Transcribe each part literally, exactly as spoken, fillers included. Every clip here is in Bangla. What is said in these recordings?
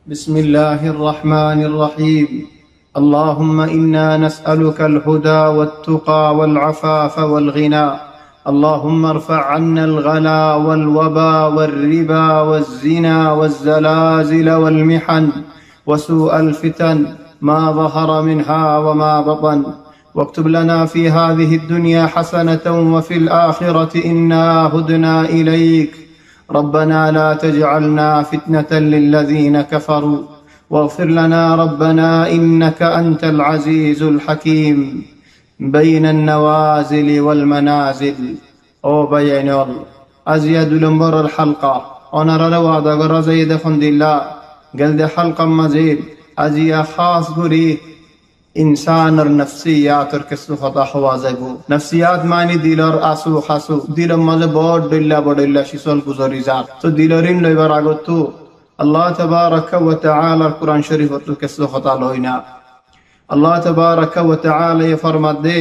بسم الله الرحمن الرحيم. اللهم إنا نسألك الهدى والتقى والعفاف والغنى. اللهم ارفع عنا الغلا والوبا والربا والزنا والزلازل والمحن وسوء الفتن ما ظهر منها وما بطن، واكتب لنا في هذه الدنيا حسنة وفي الآخرة إنا هدنا إليك. ربنا لا تجعلنا فتنة للذين كفروا، واغفر لنا ربنا إنك أنت العزيز الحكيم. بين النوازل والمنازل أو بينول أزيد لمبر الحلقة ونرى رواد غرزي دخند الله قلد حلقة مزيد أزيا خاص قري إنسان النفسيات ركسو خطا حوازبو نفسيات معنی দিলর আসু হাসু দিলর মাঝে বড় দিল্লা বড়িল্লা শিসল গুজরি যাত তো দিলরিন লইবার আগত আল্লাহ তাবারাকা ওয়া তাআলা কুরআন শরীফ তো কেসো খতা লইনা। আল্লাহ তাবারাকা ওয়া তাআলা ফরমাত দে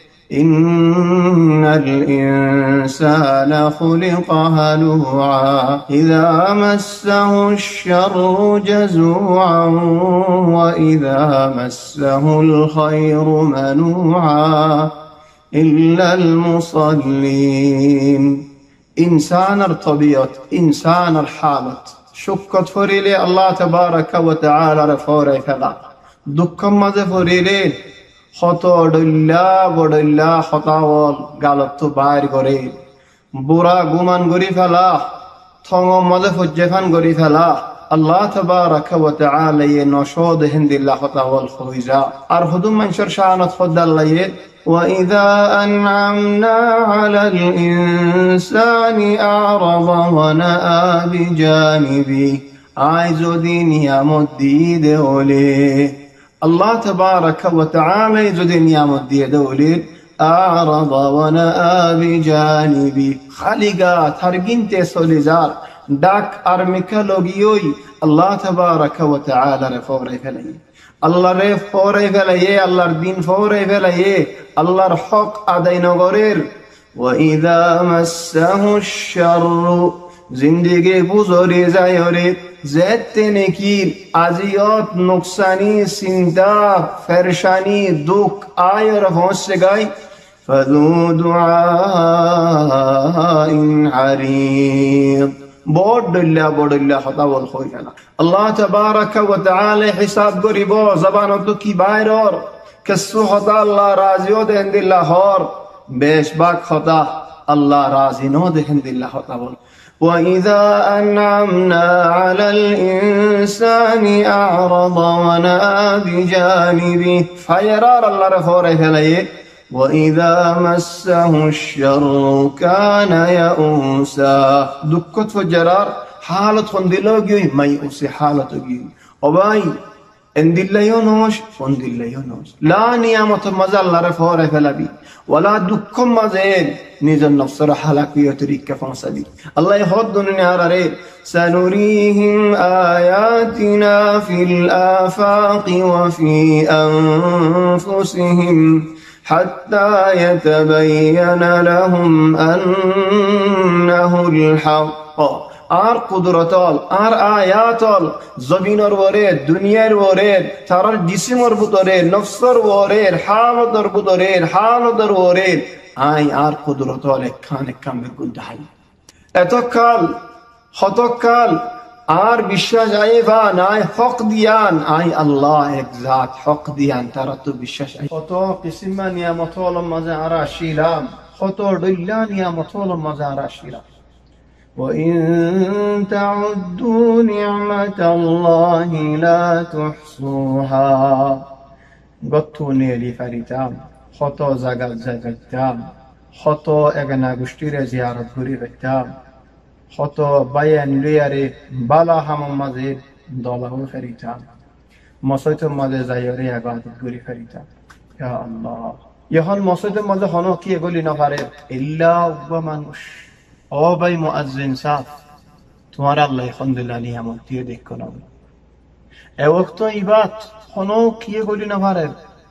ইন্নাল ইনসানা খুলিকা হালুআ ইযা মাসসাহুশ শাররু জাযুআন ওয়া ইযা মাসসাহুল খায়রু মানুআ ইল্লাল মুসাল্লিন। ইনসানের তবিয়ত ইনসানের হালত শুকত ফরিলে আল্লাহ তাবারাকা ওয়া তাআলার ফরে ফেলা দুঃখম মাঝে ফরিলে হত ডল্লা বডল্লা হতাওল গালত বাইর করে বুড়া গুমান গরি ফেলা থঙ মাঝে ফজ্জেফান গরি ফেলা আল্লাহ তাবারাকা ওয়া তাআলা য়ে নশদ হিন্দিল্লাহ হতাওল খইজা আর হুদুম মানশর শানত খদাল্লাহ وإذا أنعمنا على الإنسان أعرض ونأى بجانبه عايزو دي نعمت دي دولي الله تبارك وتعالى يزو دي نعمت دي دولي أعرض ونأى بجانبه خالقا ترقين تسوليزار داك أرمك لغيوي الله تبارك وتعالى رفوري فلي الله রে ফরে ফেলাইয়ে আল্লাহর দিন ফরে ফেলাইয়ে আল্লাহর হক আদায় নগরের ওয়াইদা মাসসাহুশ শাররু জিন্দেগি বুজরে যায়রে যেতে নেকি আজিয়ত নুকসানি চিন্তা ফেরশানি দুঃখ আয়র হসে গাই ফাযু দুআইন আরিদ বড়ল্লা বড়ল্লা হতাওল হই ফেলা আল্লাহ তাবারাকা ওয়া তাআলা হিসাব করিব জবানত কি বাইরর কেসু হতা আল্লাহ রাজিও দেন দিল্লাহ হর বেশবাক হতা আল্লাহ রাজি নো দেখেন দিল্লাহ হতা বল وإذا أنعمنا على الإنسان أعرض ونأى بجانبه فيرار الله رفور فليه وإذا مسه الشر كان يئوسا دكت فجرار حالة خندلوجي ما يؤسي حالة جي أباي إن دل يونوش فن دل يونوش لا نيامة مزال رفور فلبي ولا دكم مزين نيجن نفسر حالك يتريك فنسبي الله يحضن ناري سنريهم آياتنا في الآفاق وفي أنفسهم حتى يتبين لهم أنه الحق আর কুদরতল আর আয়াতল জমিনের ওরে দুনিয়ার ওরে তার জিসিমর ভিতরে নফসর ওরে হালতর ভিতরে হালতর ওরে আই আর কুদরতল একখান একখান বেগুন দাই এতকাল হতকাল আর বিশ্বাস আই বা নাই হক দিয়ান আই আল্লাহ এক জাত হক দিয়ান তারা তো বিশ্বাস আই কত কিসিম নিয়ামতল মাঝে আর আসিলাম কত দইলা নিয়ামতল মাঝে আর আসিলাম وإن تعدوا نعمة الله لا تحصوها গত্তু নেলি ফারিতাম কত জায়গা যাইতাম কত এগনা গোষ্ঠীরে জিয়ারত করি রাখতাম কত বায়ান লিয়ারে বালা হাম মাঝে দলাও ফেরিতাম মসজিদের মাঝে যাইরে ইবাদত করি ফেরিতাম ইয়া আল্লাহ ইহন মসজিদের মাঝে হন কি এগুলি না পারে ইল্লা উবা মানুষ ও ভাই মুয়াজ্জিন সাহেব তোমার আল্লাহ আলহামদুলিল্লাহ নিয়ামত দিয়ে দেখো না এ ওয়াক্ত ইবাদত হনো কি এগুলি না পারে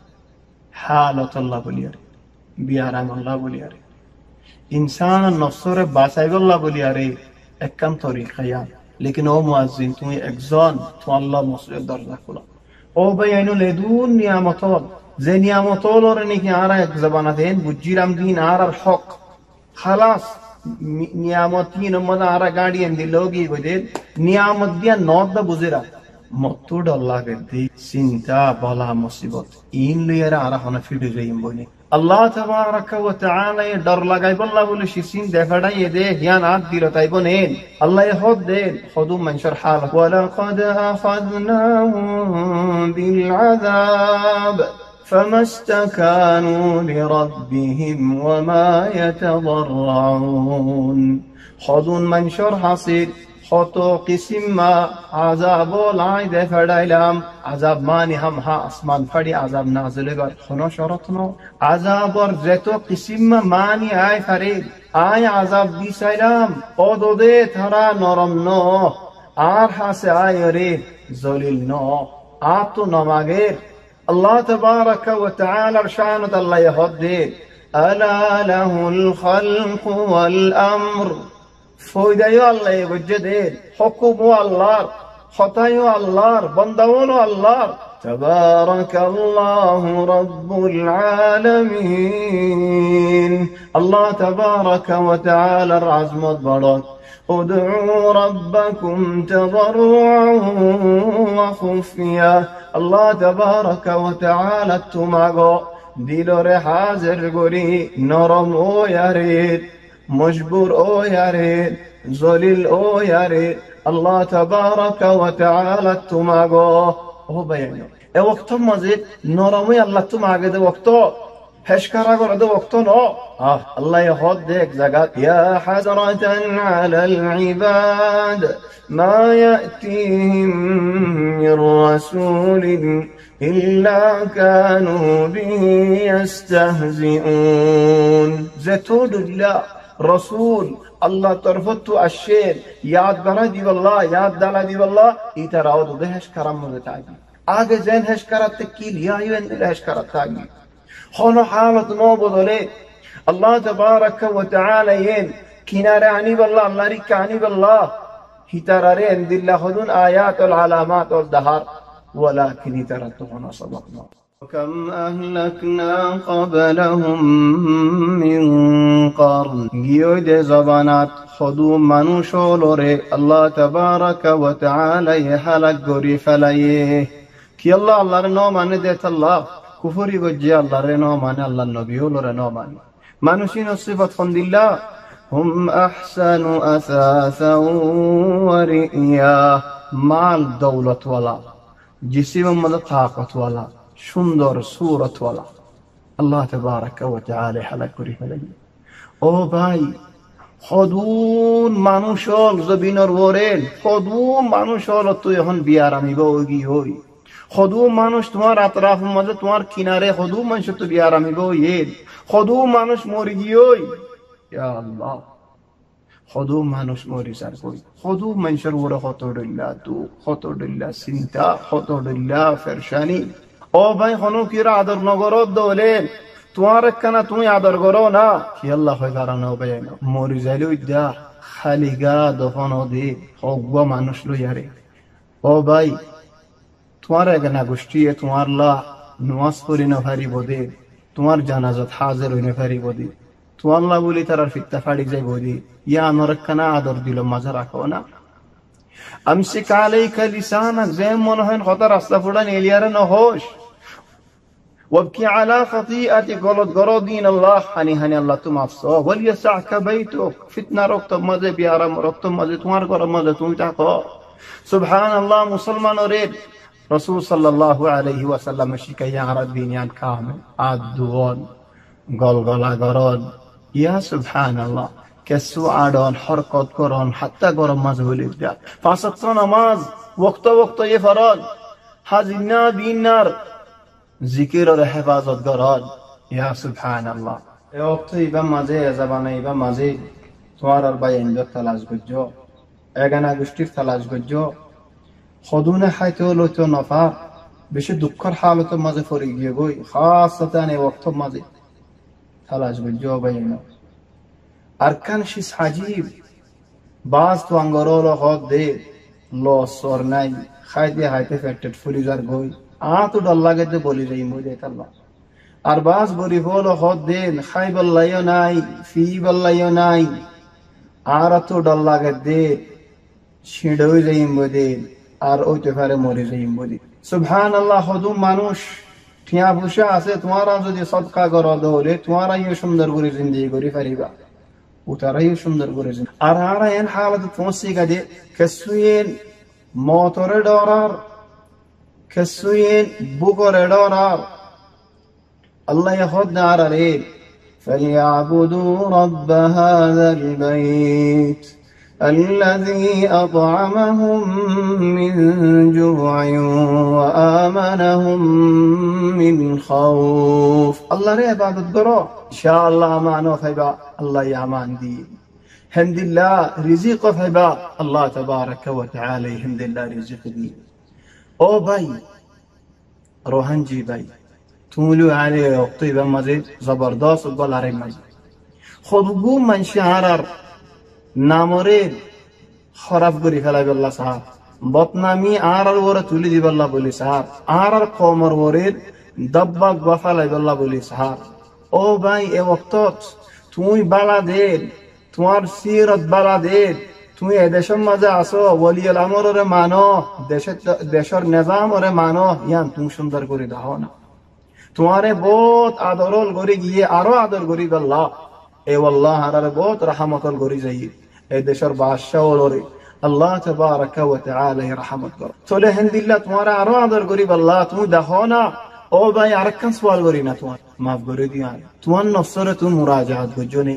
হালত আল্লাহ বলিয়ারে বিয়ারাম আল্লাহ বলিয়ারে ইনসান নফসরে বাঁচাইব আল্লাহ বলিয়ারে একখান তরিকা लेकिन ओ मुअज्जिन তুমি একজন তো আল্লাহ মসজিদের দরজা খোলা ও ভাই আইনো লেদুন নিয়ামতল যে নিয়ামতল ওর নাকি আর এক জবানা দেন বুজিরাম দিন আর আর হক খালাস নিয়ামতিন মনে আর গাড়ি এনে লোগি বদে নিয়ামত দিয়া নদ বুজিরা মতো আল্লাহ কে চিন্তা বলা মুসিবত ইন লিয়ারা আর হনা ফিডে যাইম বলে আল্লাহ তাবারাকা ওয়া তাআলা ডর লাগাই বল্লা বলে শিসিন দেখাড়াই দে হিয়ান আত দিল তাই বনেন আল্লাহ হদ দে খদুম মানশর হাল ওয়া লাকাদ আখাযনাহুম বিল আযাব فما استكانوا لربهم وما يتضرعون خذون منشر حصير خطو قسم ما عذاب লাই দে ফড়াইলাম আযাব মানি হাম হা আসমান ফড়ি আযাব নাযিল কর খনো শরতনো আযাবর যেতো কিসিম মানি আয় ফরে আয় আযাব দিছাইলাম ও দোদে থারা নরম ন আর হাসে আয় রে জলিল ন আতো নমাগের الله تبارك وتعالى شانت الله يهدي ألا له الخلق والأمر فويدا يو الله يوجدين حكم الله خطايا الله بندون الله تبارك الله رب العالمين الله تبارك وتعالى العزم الضرط ادعوا ربكم تضرعا وخفيا الله تبارك وتعالى تماغو ديلور حاضر غري نرم او ياريد مجبور او ياريد ذليل او ياريد الله تبارك وتعالى تماغو او بيانو اي وقت مزيد نرمي الله تماغو ده وقتو هشكرا قرد وقتنا آه الله يهود ديك زقات يا حسرة على العباد ما يأتيهم من رسول إلا كانوا به يستهزئون زتود الله رسول الله طرفت الشيء ياد بنا دي والله ياد دالا دي والله يتراود ده هشكرا مزتاجي آگه زين هشكرا تكيل يا يوين دل هشكرا تاجي خونو حالة نوبضلي الله تبارك وتعالى ين كنار عني بالله الله ريك عني بالله هترارين دل خذون آيات والعلامات والدهار ولكن هترتهنا صدقنا وكم أهلكنا قبلهم من قرن يود زبانات خذوا منوشولوري الله تبارك وتعالى يحلق قري فليه كي الله الله رنو من ديت الله কুফরি গজ্জে আল্লাহর ন মানে আল্লাহর নবীওর ন মানে মানুষিন সিফাত ফন্দিল্লাহ হুম আহসানু আসাসা ওয়া রিয়া মাল দৌলত ওয়ালা জিসিম মদ তাকত ওয়ালা সুন্দর সূরত ওয়ালা আল্লাহ তাবারাক ওয়া তাআলা হালাক করি ফেলেন ও ভাই খদুন মানুষল জবিনর ওরেন খদুন মানুষল তুই এখন বিয়ার আমিব ওগি হই খদু মানুষ তোমার আতরাফ মাঝে তোমার কিনারে খদু মানুষ তো বিয়ার আমি গো ইয়ে খদু মানুষ মরি গিয়েই ইয়া আল্লাহ খদু মানুষ মরি সার কই খদু মানুষের ওরে খতরুল্লাহ তু খতরুল্লাহ চিন্তা খতরুল্লাহ ফেরশানি ও ভাই হনু কিরা আদর নগর দলে তোমার কানা তুমি আদর করো না কি আল্লাহ হয় কারণে ও ভাই মরি যাইলে দা খালি গা দফন দে হগবা মানুষ লইয়ারে ও ভাই তোমার এখানে গোষ্ঠী তোমার লা নমাজ পড়ি না ভারি বদে তোমার জানাজাত হাজির হইনে ভারি বদে তোমার লা বলি তার ফিত্তা ফাড়ি যাই বদে ইয়া নরকানা আদর দিল মাঝে রাখো না আমসিক আলাইকা লিসানাক যেম মনে হয় কথা রাস্তা ফুড়ান এলিয়ারে ন হোস وابكي على خطيئتك غلط غرودين الله حني حني الله تم افسو وليسعك بيتك فتنه ركت مزه بيارم ركت مزه তোমার ঘর মজে তুমি থাকো সুবহানাল্লাহ মুসলমান ওরে رسول صلى الله عليه وسلم شكاية عربينيان كامل عدوان غلغلا غران يا سبحان الله كسو عدان حركات قران حتى قران مزهول إبداع فاسقصا نماز وقت وقت يفران حزنا بينار ذكر الحفاظت قران يا سبحان الله يا وقت يبا مزه زبانه يبا مزه توار الباين جو تلاش گجو اگنا گشتير تلاش گجو خدونه حيث لوتو نفر بشه دكر حالته مزه فريقيه گوي خاصة وقت مزه تلاش گجو بينه اركان شيء عجيب باز تو انگرولو خود دي লস or নাই খাইতে হাইতে ফেটেড ফুলিজার গই আ তো ডল লাগে তে বলি যাই মজে আল্লাহ আর বাস গরি হলো হদ দেন খাই বল্লাইও নাই ফি বল্লাইও নাই আর তো ডল লাগে দে ছিড়ই যাই মজে আর ওইতে পারে মরে যাই মজে সুবহানাল্লাহ হদুম মানুষ ঠিয়া বসে আছে তোমারা যদি সদকা করো দৌলে তোমারাই সুন্দর করে জিন্দগি করি পারিবা وترى সুন্দর করে আর আর এন হালত পৌঁছে গেছে কেসুয়েন মোটরে ডরার কেসুয়েন বুকরে ডরার আল্লাহ ياخذ على فليعبدوا رب هذا البيت الذي أطعمهم من جوع وآمنهم من خوف الله ري عبادت کرو ان شاء الله امانو فيبا الله يامان دي حمد الله رزق فيبا الله تبارك وتعالى حمد الله رزق دي او باي روحنجي باي تولو عليه طيبه مزيد زبردست وقال عليه مزيد خذوا من شعر নামরের খরাব করে ফেলাই বললা সাহাব বদনামি আর আর ওরে তুলি দি বললা বলি সাহাব আর আর কমর ওরের দব্বা গফালাই বললা বলি সাহাব ও ভাই এ ওয়াক্ত তুই বালা দে তোমার সিরত বালা দে তুমি এ দেশের মাঝে আসো ওলিয়াল আমর ওরে মানো দেশের দেশের নিজাম ওরে মানো ইয়ান তুমি সুন্দর করে দাও না তোমারে বহুত আদরল করে গিয়ে আরো আদর করি বললা এ আল্লাহ আর বহুত রহমতল করি যাই এই দেশের বাদশাহ ওরে আল্লাহ তাবারাকা ওয়া তাআলা রহমত করো চলে হিন্দিল্লাহ তোমার আরো আদর করি আল্লাহ তুমি দেখো না ও ভাই আরেকখান সওয়াল করি না তোমার মাফ করে দিও তোমার নফসরে তুমি মুরাজাত করছো নি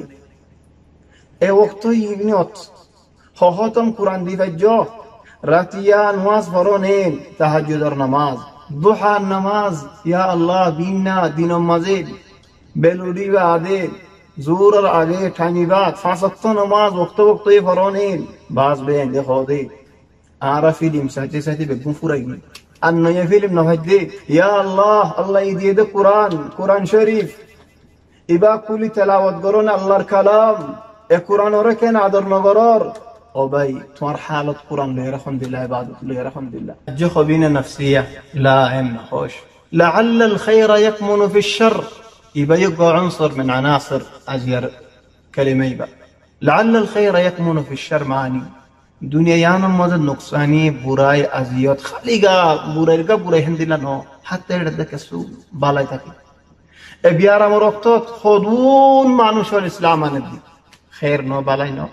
এই ওয়াক্ত ইবনিয়ত হহতম কুরআন দিবাজ্জ রাতিয়া নামাজ পড়নেন তাহাজ্জুদের নামাজ দুহা নামাজ ইয়া আল্লাহ দিননা দিনম মাজিদ বেলুডি বা আদে জোরের আগে ঠানিবাদ পাঁচ ওয়াক্ত নামাজ ওয়াক্ত ওয়াক্তই পড়নেন বাস বেন দেখো দে আরা ফিল্ম সাথে সাথে বেগুন ফুরাই গই আর নয়া ফিল্ম না ভাই ইয়া আল্লাহ আল্লাহ দিয়ে দে কুরআন কুরআন শরীফ ইবা কুলি তেলাওয়াত করুন আল্লাহর কালাম এ কুরআন ওরে কেন আদর নগরর ও ভাই তোমার হালত কুরআন লে আলহামদুলিল্লাহ ইবাদত লে আলহামদুলিল্লাহ جو خبينه نفسيه لا هم خوش لعل الخير يكمن في الشر يبقى يبقى عنصر من عناصر أجير كلمة يبقى لعل الخير يكمن في الشر معاني دنيا يانا مدد نقصاني براي أزيات خليقا براي لقا براي هندي لنو حتى يردك السوق بالاي تاكي ابيارا مرقطات خدون معنوش والإسلام ندي خير نو بالاي نو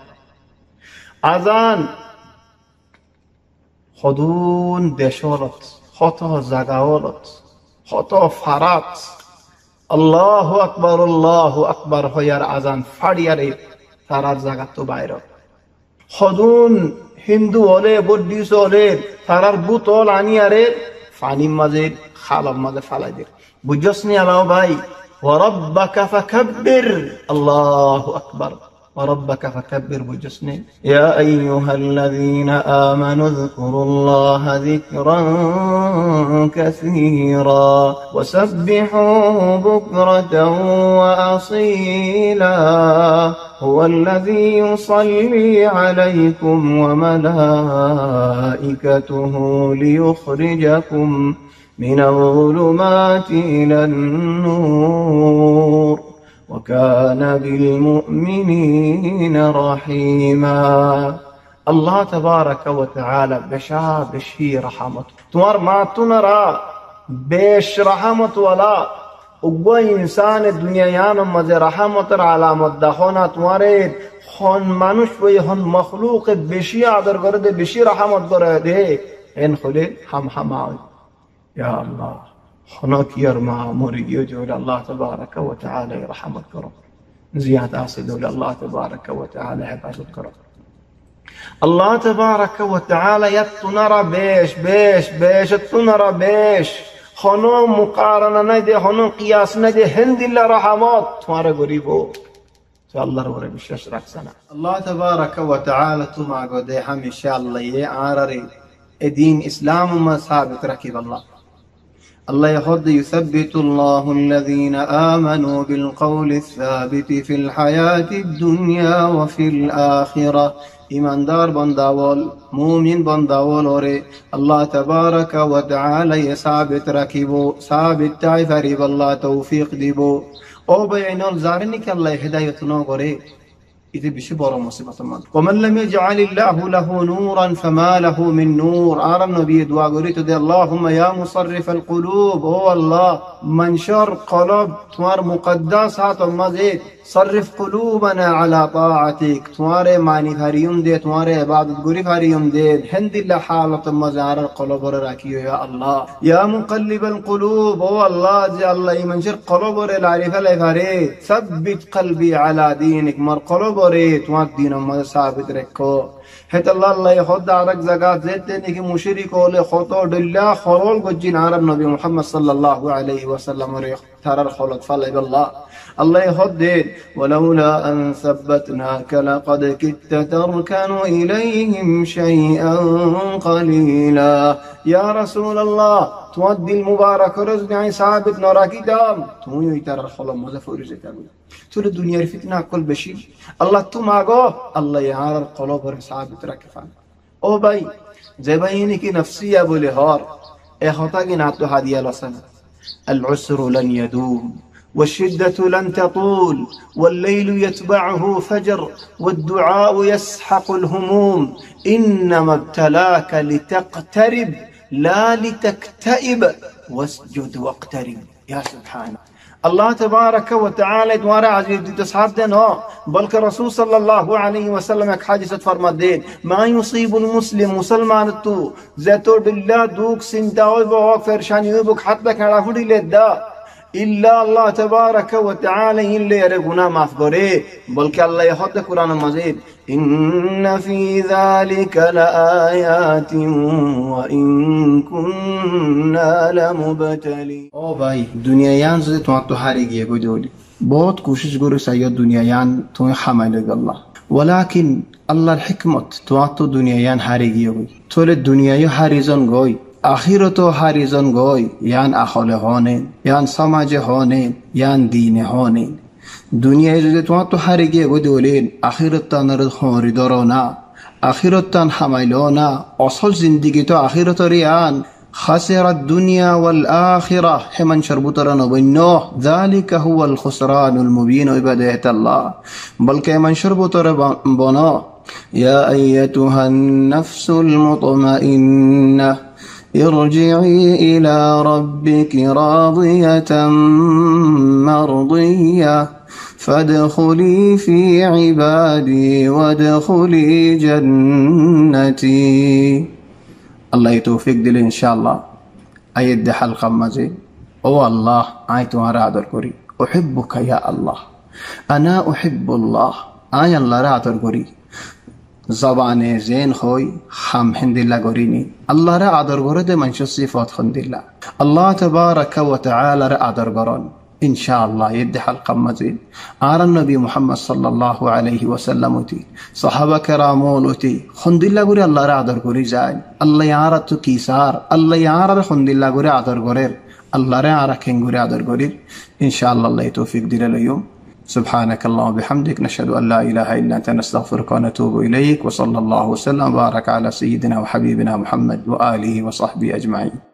أذان خدون دشولت خطو زغاولت خطو فرات الله أكبر الله أكبر هيار أذان فارياري تارار زغاتو بايرو خدون هندو وله بوديس وله تارار بوتول انياره فاني مازه خالب مازه فلايدير بوجسني الله باي وربك فكبر الله أكبر وربك فكبر بجسني يا أيها الذين آمنوا اذكروا الله ذكرا كثيرا وسبحوه بكرة وأصيلا هو الذي يصلي عليكم وملائكته ليخرجكم من الظلمات إلى النور وكان بالمؤمنين رحيما الله تبارك وتعالى بشا بشي رحمته تمار ما تنرى بش رحمة ولا اگو انسان الدنيا يانم مزه رحمت علامت دخونا تماره خون منوش وي هن مخلوق بشي عذر کرده بشي رحمت کرده ان خلي هم هم يا الله خناك يرمى مريو جول الله تبارك وتعالى رحمت كرم زيادة أصل الله تبارك وتعالى عبادة كرم الله تبارك وتعالى يتنرى بيش بيش بيش يتنرى بيش خنو مقارنة ندي خنو قياس ندي هند الله رحمات تمارا قريبو الله روري بشش ركسنا الله تبارك وتعالى تما قدي هم إن شاء الله يعارري الدين إسلام ما ثابت ركب الله الله يخد يثبت الله الذين آمنوا بالقول الثابت في الحياة الدنيا وفي الآخرة. ईमानदार बंदावल मुमिन बंदावल ओरे अल्लाह तबारक व तआला ये साबित रखिबो साबित ताई फरीब अल्लाह तौफीक दिबो ओ बेइनल जारनी के अल्लाह हिदायत न करे इति बिशि बड़ मुसीबत मान वमन लम यजअलिल्लाहु लहु नूरन फमा लहु मिन नूर आरम नबी दुआ करी तो दे अल्लाहुम्मा या मुसर्रिफल कुलूब ओ अल्लाह मंशर क़ल्ब तुम्हार मुक़द्दस हाथ मजे सर्रिफ कुलूबना अला ताअतिक तुम्हारे मानी हरियम दे तुम्हारे इबादत गुरी हरियम दे हिंदिल्ला हालत मजार क़ल्ब और रखियो या अल्लाह या मुक़ल्लिबल कुलूब ओ अल्लाह जे अल्लाह मंशर क़ल्ब और लारिफ ले घरे सब्बित क़ल्बी अला दीनिक मर क़ल्ब और तुम्हार दीन में साबित रखो हेत अल्लाह अल्लाह खुदा रक जगह देते ने कि मुशरिक ओले खतो दिल्ला खरोल गजिन अरब नबी मुहम्मद सल्लल्लाहु अलैहि वसल्लम रे थरर खलत फले अल्लाह الله يهدد ولولا أن ثبتناك لقد كدت تركن إليهم شيئا قليلا يا رسول الله تودي المبارك رزقي ثابت نراكي دام تو يتر الخلم مزفور زكامي تول الدنيا فتنة كل بشير الله تو ماغو الله يعار القلوب ثابت ركفان او باي زبايني كي نفسية بولهار اي خطاقي نعطو هذه لسنة العسر لن يدوم والشدة لن تطول والليل يتبعه فجر والدعاء يسحق الهموم إنما ابتلاك لتقترب لا لتكتئب واسجد واقترب يا سبحانه الله تبارك وتعالى دوارا عزيز تصحاب دينه بل رسول صلى الله عليه وسلم एक حادثة فرماد دين ما يصيب المسلم مسلمان تو زيتو بالله دوك سنتاوي بوك فرشاني بوك حتى كان فدي لدا إلا الله تبارك وتعالى إلا يرغنا معف करे बल्कि अल्लाह यहद कुरान मजीद إن في ذلك لآيات وإن كنا لمبتلين ओ भाई दुनिया यान से तो तो हारी गए कोई दोली बहुत कोशिश करो सही दुनिया यान तो हमारे अल्लाह वलाकिन अल्लाह हिकमत तो तो दुनिया यान हारी गए कोई थोड़े दुनिया यो हारीजन गई आखिरतो हारिजन गई यान आखले होने यान समाजे होने यान दीने होने दुनिया जो तो तो हारी गए गो दोलेन आखिरत तानर होरी दरोना आखिरत तान हमाइलोना असल जिंदगी तो आखिरत रियान خسر الدنيا والآخرة حمن شربترا نبنوه ذلك هو الخسران المبين عبادة الله بل كمن شربترا بنوه يا أيتها النفس المطمئنة ارجعي إلى ربك راضية مرضية فادخلي في عبادي وادخلي جنتي الله يتوفيق دل إن شاء الله أيد حلقة مزيد أو الله آي تمہارا عدر كوري أحبك يا الله أنا أحب الله آي الله را عدر كوري زبان زين خوي خم هند الله قريني الله را عدر قرد من شو صفات خند الله الله تبارك وتعالى را عدر قران إن شاء الله يدي حلقة مزيد آر النبي محمد صلى الله عليه وسلم تي صحابة كرامون تي خند الله قري الله را عدر قري زاين الله يعرض كيسار الله يعرض خند الله قري عدر قرير الله را عرض كن قري عدر قرير إن شاء الله الله يتوفيق دل اليوم سبحانك اللهم وبحمدك نشهد أن لا إله إلا أنت نستغفرك ونتوب إليك وصلى الله وسلم وبارك على سيدنا وحبيبنا محمد وآله وصحبه أجمعين.